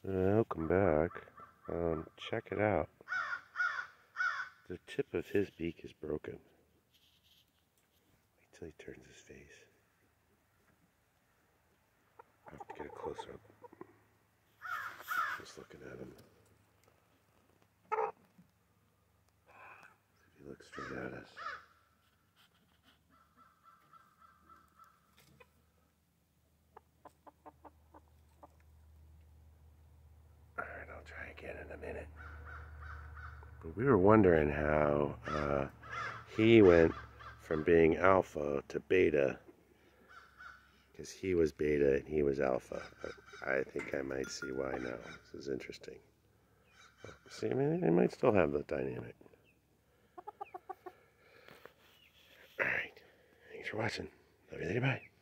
Welcome back. Check it out. The tip of his beak is broken. Wait till he turns his face. I have to get a close up. Just looking at him. See if he looks straight at us. Alright, I'll try again in a minute. But we were wondering how he went from being alpha to beta, because he was beta and he was alpha. But I think I might see why now. This is interesting. See, I mean, they might still have the dynamic. Alright. Thanks for watching. Love you later. Bye.